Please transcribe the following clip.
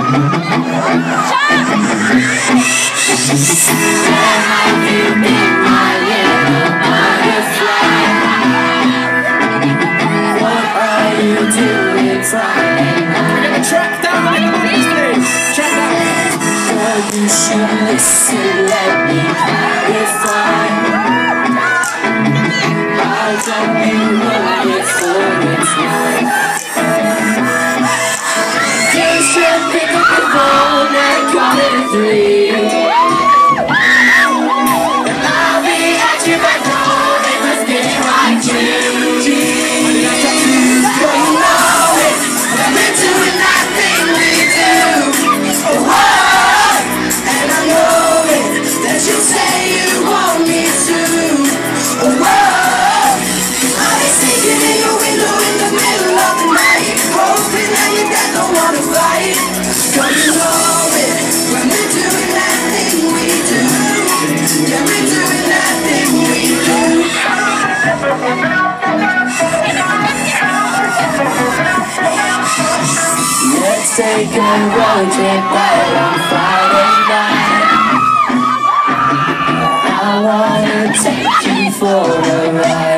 You should listen, let me clarify. I don't be looking for it tonight. You should pick up the phone and call it 3. I'll be at you back home if I spin it right to but you know it, when we're doing that thing we do. Oh, you say you want me to. Oh, I'll be sneaking in your window in the middle of the night, hoping that you got no one to fight. Cause you know it, when we're doing that thing we do. Yeah, we're doing that thing we do. Let's take a road trip out on Friday night. I wanna take you for a ride.